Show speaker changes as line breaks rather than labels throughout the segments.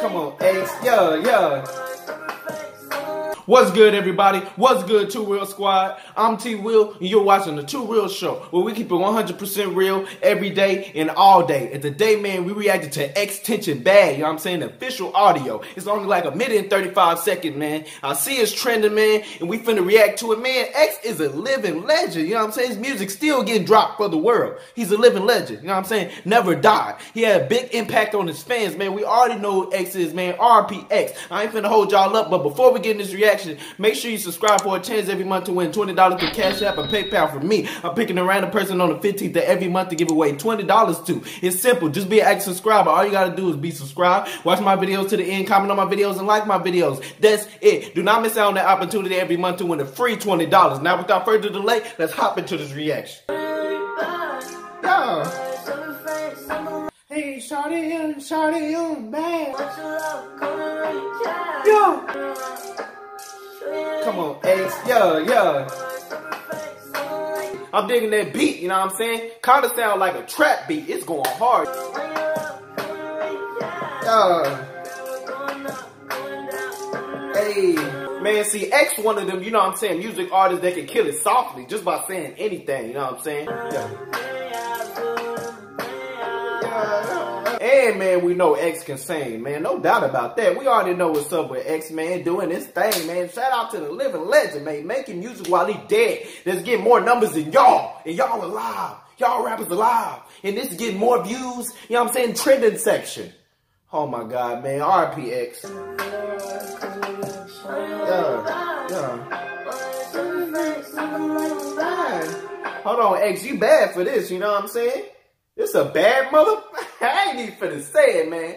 Come on, Ace. Yeah. What's good, everybody? What's good, Two Real Squad? I'm T Will, and you're watching the Two Real Show, where we keep it 100% real every day and all day. And today, man, we reacted to XXXTentacion Bad, you know what I'm saying? The official audio. It's only like 1minute and 35 seconds, man. I see it's trending, man, and we finna react to it, man. X is a living legend, you know what I'm saying? His music still getting dropped for the world. He's a living legend, you know what I'm saying? Never died. He had a big impact on his fans, man. We already know who X is, man. RPX. I ain't finna hold y'all up, but before we get in this reaction, make sure you subscribe for a chance every month to win $20 to Cash App and PayPal from me. I'm picking a random person on the 15th of every month to give away $20 to. It's simple. Just be an active subscriber. All you gotta do is be subscribed, watch my videos to the end, comment on my videos, and like my videos. That's it. Do not miss out on that opportunity every month to win a free $20. Now, without further delay, let's hop into this reaction. Yeah. Hey, shawty, I'm bad. Yo. Come on, Ace. Yeah. I'm digging that beat, you know what I'm saying? Kinda sound like a trap beat. It's going hard. Hey, man, see, X one of them, you know what I'm saying, music artists that can kill it softly just by saying anything, you know what I'm saying? Yeah. And, man, we know X can sing, man. No doubt about that. We already know what's up with X, man, doing his thing, man. Shout out to the living legend, man. Making music while he dead. That's getting more numbers than y'all. And y'all alive. Y'all rappers alive. And this is getting more views, you know what I'm saying, trending section. Oh, my God, man. RPX. Hold on, X, you bad for this, you know what I'm saying? This a bad mother? I ain't even finna say it, man.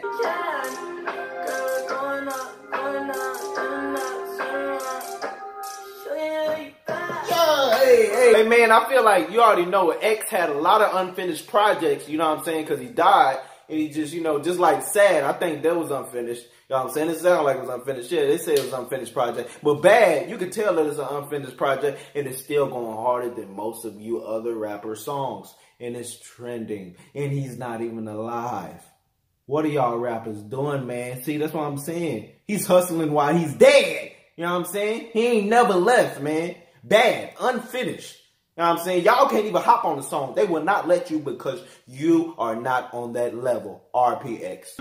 Hey, man, I feel like you already know X had a lot of unfinished projects, you know what I'm saying, because he died. And he just, you know, just like Sad, I think that was unfinished. You know what I'm saying? It sounded like it was unfinished. Yeah, they say it was an unfinished project. But Bad, you can tell that it's an unfinished project, and it's still going harder than most of you other rapper songs. And it's trending. And he's not even alive. What are y'all rappers doing, man? See, that's what I'm saying. He's hustling while he's dead. You know what I'm saying? He ain't never left, man. Bad, unfinished. You know what I'm saying? Y'all can't even hop on the song. They will not let you because you are not on that level. RPX.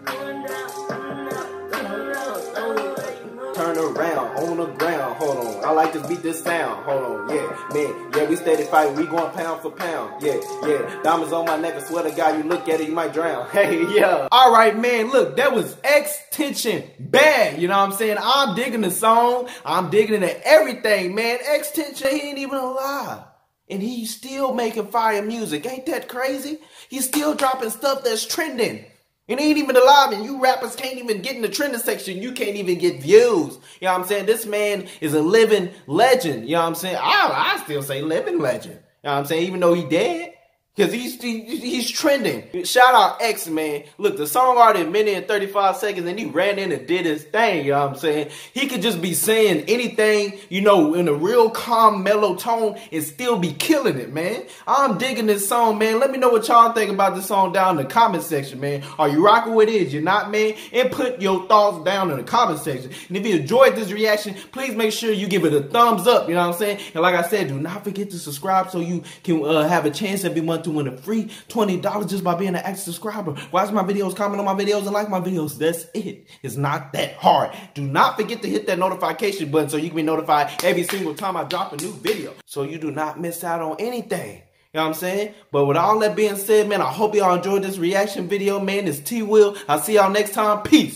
Turn around, on the ground, hold on. I like to beat this sound, hold on, yeah, man. Yeah, we steady fighting, we going pound for pound. Yeah. Diamonds on my neck, I swear to God, you look at it, you might drown. Hey, yeah. Alright, man, look, that was XXXTentacion Bad, you know what I'm saying? I'm digging the song, I'm digging into everything, man. XXXTentacion, he ain't even alive. And he's still making fire music. Ain't that crazy? He's still dropping stuff that's trending. And he ain't even alive, and you rappers can't even get in the trending section. You can't even get views. You know what I'm saying? This man is a living legend. You know what I'm saying? I still say living legend. You know what I'm saying? Even though he dead. Because he's trending. Shout out X, man. Look, the song already 1minute and 35 seconds, and he ran in and did his thing, you know what I'm saying? He could just be saying anything, you know, in a real calm, mellow tone and still be killing it, man. I'm digging this song, man. Let me know what y'all think about this song down in the comment section, man. Are you rocking with it? You're not, man? And put your thoughts down in the comment section. And if you enjoyed this reaction, please make sure you give it a thumbs up, you know what I'm saying? And like I said, do not forget to subscribe so you can have a chance every month to win a free $20 just by being an active subscriber. Watch my videos, comment on my videos, and like my videos. That's it. It's not that hard. Do not forget to hit that notification button so you can be notified every single time I drop a new video, so you do not miss out on anything. You know what I'm saying? But with all that being said, man, I hope y'all enjoyed this reaction video, man. It's T Will. I'll see y'all next time. Peace.